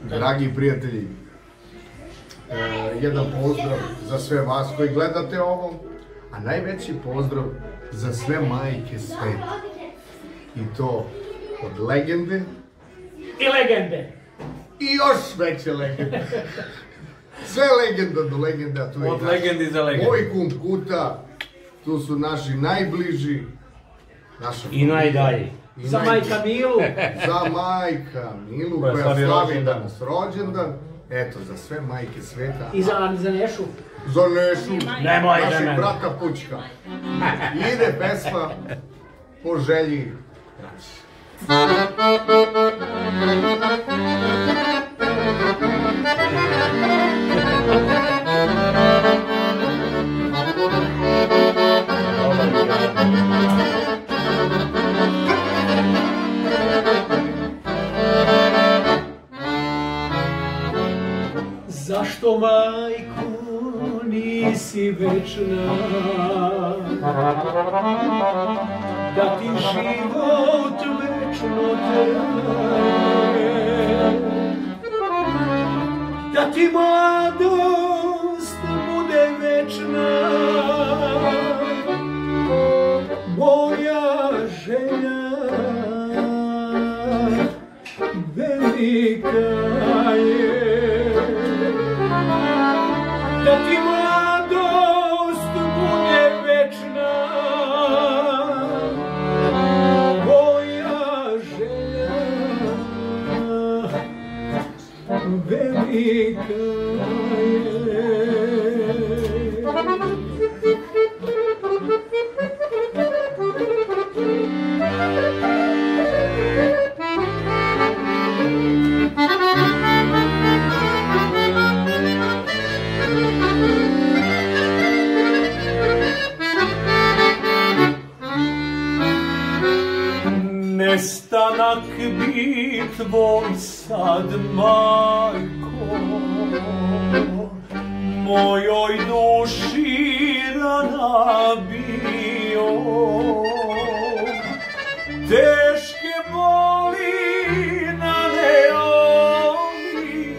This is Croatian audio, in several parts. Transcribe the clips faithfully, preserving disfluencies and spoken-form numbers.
Dragi prijatelji, jedan pozdrav za sve vas koji gledate ovo, a najveći pozdrav za sve majke sveta. I to od legende i legende. I još veće legende. Sve legenda do legende, a tu je od legendi za legende. Moj kum Kuta, tu su naši najbliži. I najdalji. Za majka Milu. Za majka Milu koja slavi danas rođendan. Eto, za sve majke sveta. I za Nešu. Za Nešu. Nemoj da našeg mene. brata Pučka. Ide pesma po želji. Zašto, majko, nisi večna, da ti život večno traje, da ti mladost bude večna, moja želja velika je. Da ti mladost bude večna, moja želja velika je. Nestanak bi tvoj sad, majko, mojoj duši rana bio. Teške boli naneomi,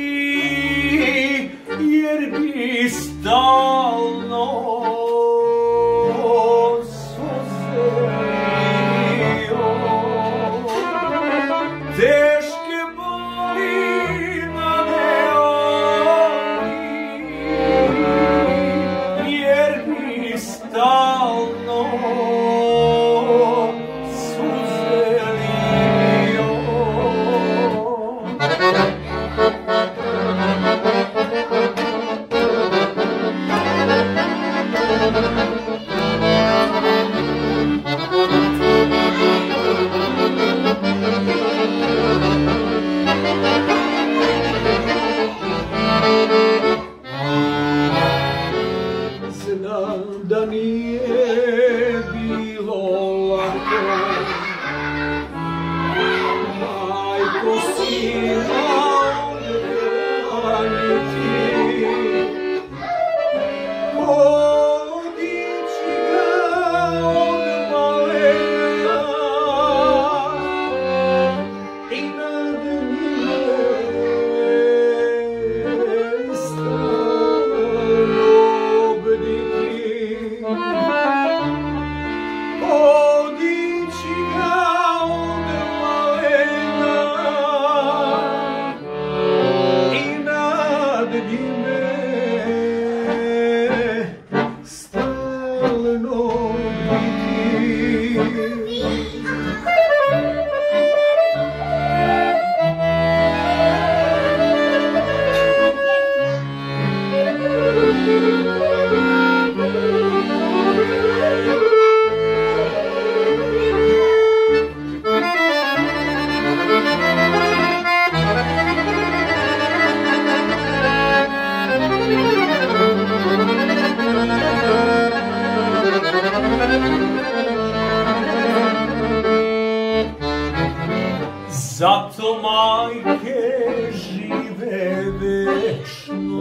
jer bi stalno teške boli naneomi, jer bi stalno suzelio. Znam da nije bilo lako, majko sina odbraniti, podići ga od malena i nad njime podići ga od malena i nad njime stalno biti. Zato majke žive večno,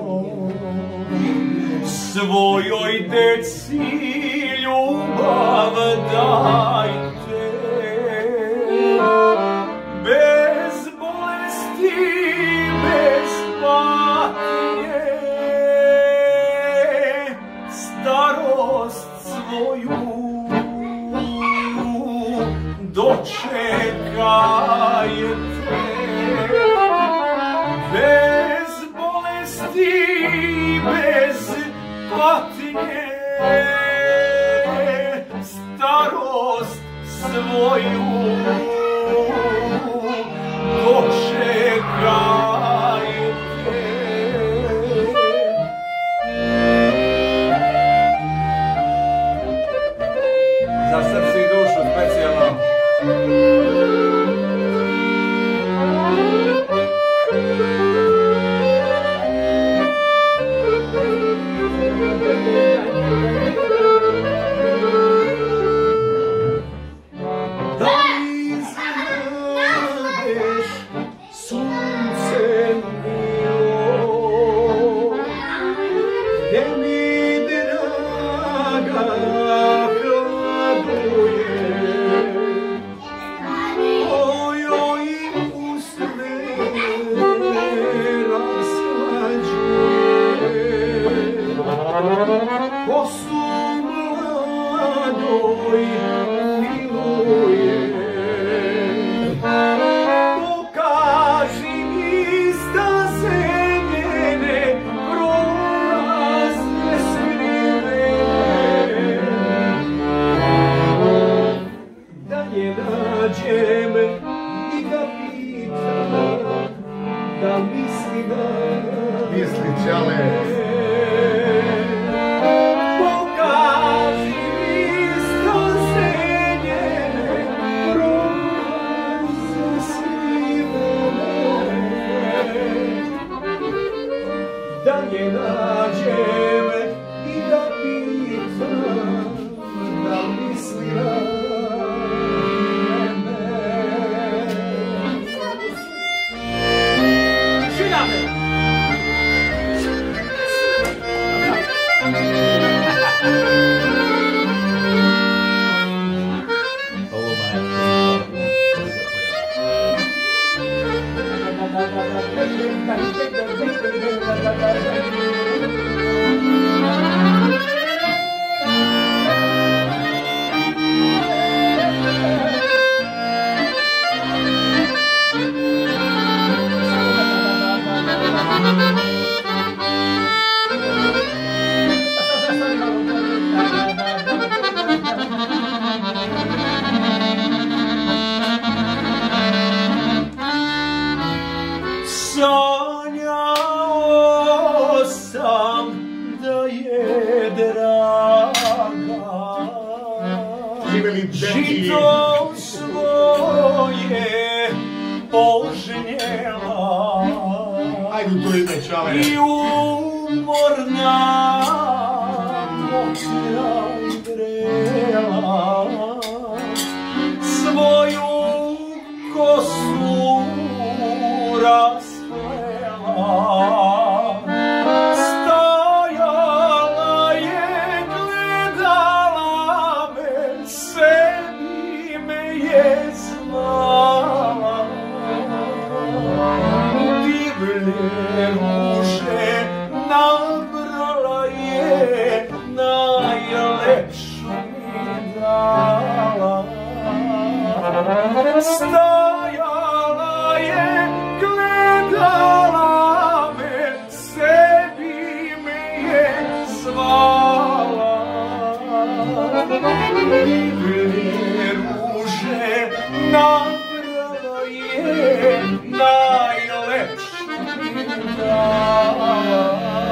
svojoj deci ljubav dajte, bez bolesti bez patnje, starost svoju dočekajte, bez bolesti, bez patnje, starost svoju dočekajte. Za srce i dušu specijalno. Da mi znadeš sunce milo, gdje mi draga hladuje, ojoj usne rashlađuje, kosu mladoj miluje. Pokaži mi staze njene prolazne skrivene, da je nađem i da pitam, da misli da Misli, čale. pokaži mi staze njene prolazne skrivene, da je nađem i da pitam, da misli na mene. Živame! Ovo sanjao sam da je draga Živeli deki. žito svoje požnjela Ajde u to ime, čale. i umorna mokra vrela svoju kosu rasplela, stajala je, gledala me, sebi me je zvala. Divlje ruže nabrala je, najlepšu mi dala. Stajala je, gledala me, sebi me je zvala. Divlje ruže nabrala je, najlepšu mi dala.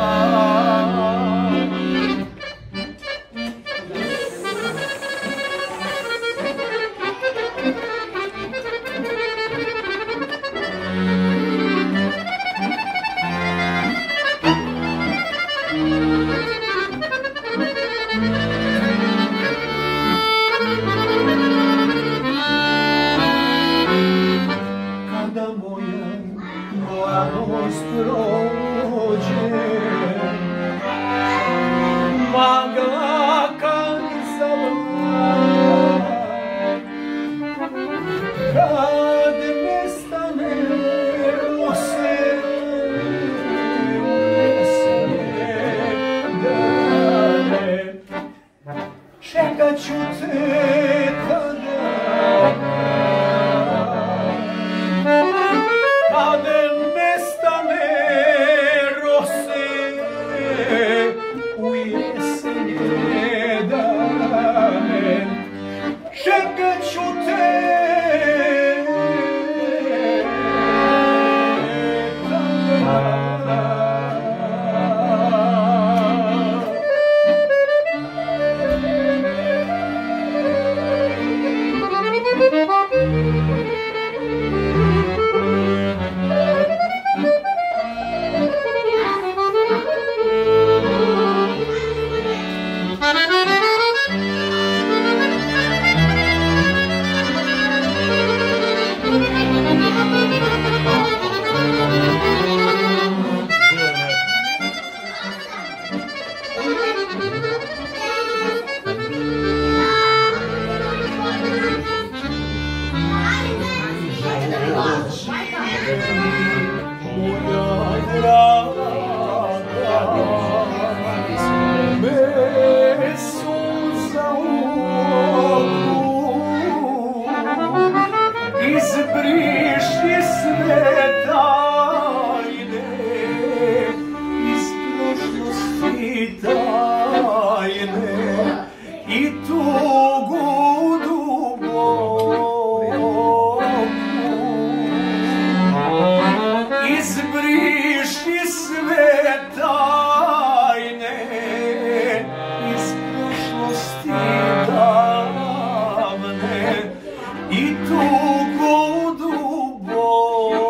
Kada moja mladost prođe, magla kad zavlada, kad nestane moja draga, bez suza u oku, izbriši sve tajne iz prošlosti tajne i tugu duboku. Izbriši sve tajne iz prošlosti davne i tugu duboku.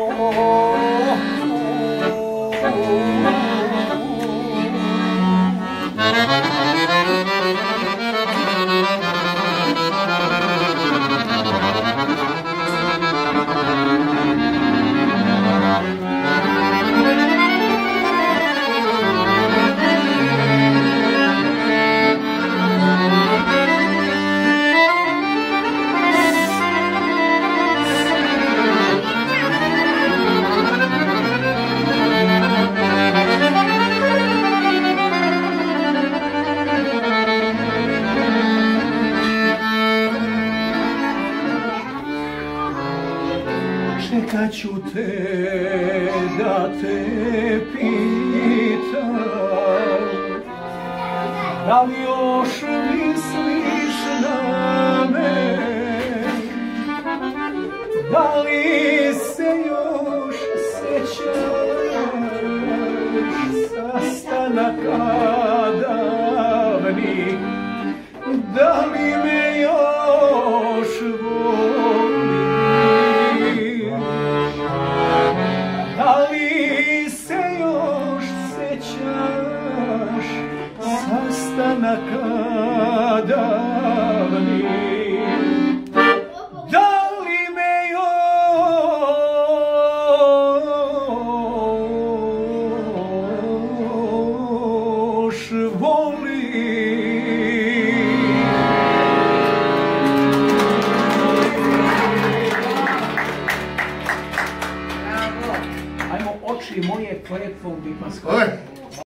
Čekat ću te da te pitam, da li još misliš na me, da li se još sećaš sastanaka